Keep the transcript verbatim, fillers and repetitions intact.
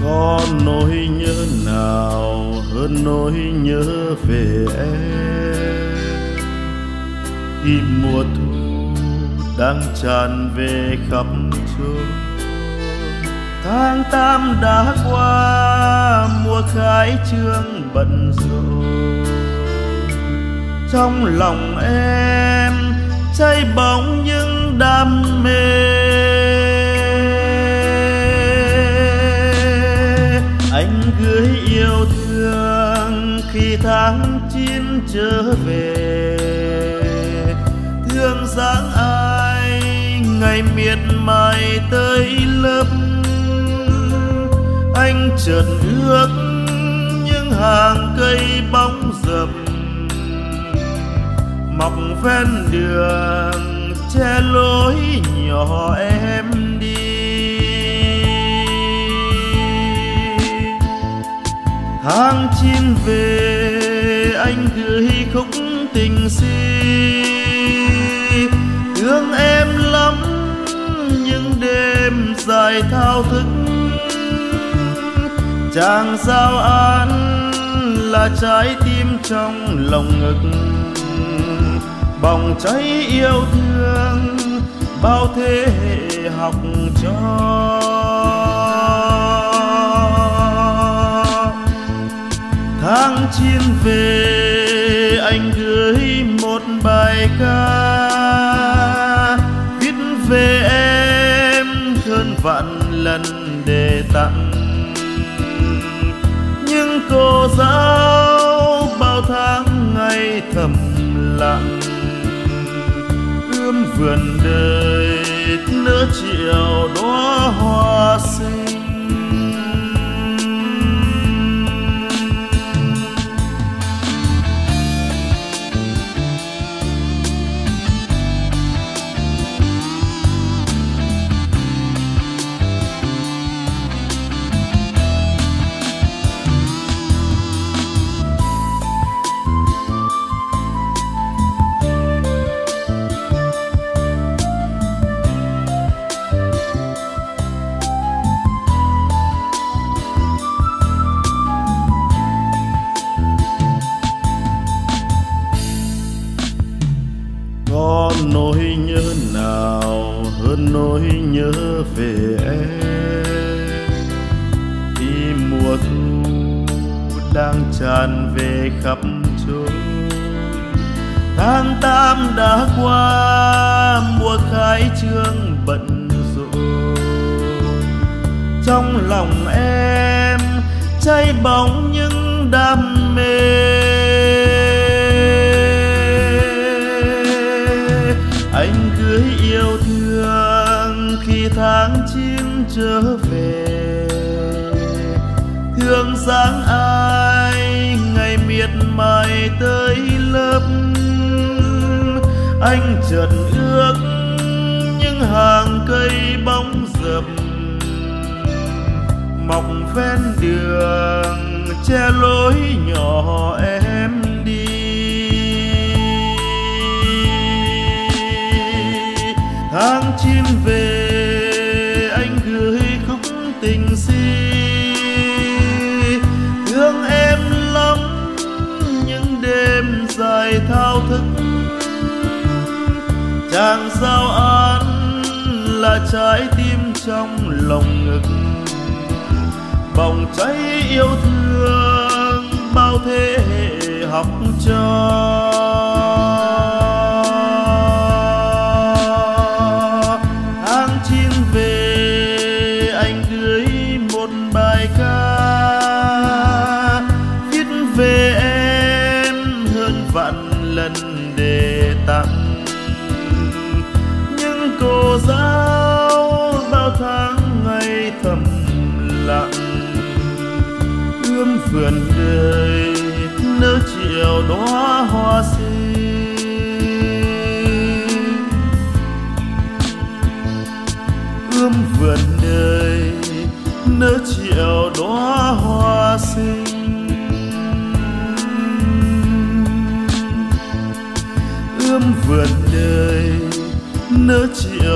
Có nỗi nhớ nào hơn nỗi nhớ về em, khi mùa thu đang tràn về khắp chốn. Tháng tám đã qua, mùa khai trương bận rộn. Trong lòng em cháy bỏng những đam mê. Anh gửi yêu thương khi tháng chín trở về, thương dáng ai ngày miệt mài tới lớp. Anh chợt ước những hàng cây bóng rậm mọc ven đường che lối nhỏ em đi. Tháng chín về anh gửi khúc tình si, thương em lắm những đêm dài thao thức. Chàng giao án là trái tim trong lòng ngực, bỏng cháy yêu thương bao thế hệ học trò. Tháng chín về anh gửi một bài ca viết về em hơn vạn lần để tặng những cô giáo bao tháng ngày thầm lặng. Ươm vườn đời nỡ chiều đóa hoa xinh. Có nỗi nhớ nào hơn nỗi nhớ về em, khi mùa thu đang tràn về khắp chốn. Tháng tám đã qua, mùa khai trương bận rộn. Trong lòng em cháy bỏng những đam mê. Anh gửi yêu thương khi tháng chín trở về, thương dáng ai ngày miệt mài tới lớp. Anh chợt ước những hàng cây bóng rậm mọc ven đường che lối nhỏ em đi. Tháng chín về anh gửi khúc tình si, thương em lắm những đêm dài thao thức. Chàng giao án là trái tim trong lòng ngực, bỏng cháy yêu thương bao thế hệ học trò. Về em hơn vạn lần để tặng những cô giáo bao tháng ngày thầm lặng. Ươm vườn đời nỡ chiều đóa hoa xinh. Ươm vườn đời nỡ chiều đóa hoa xinh. Ươm vườn đời nỡ chiều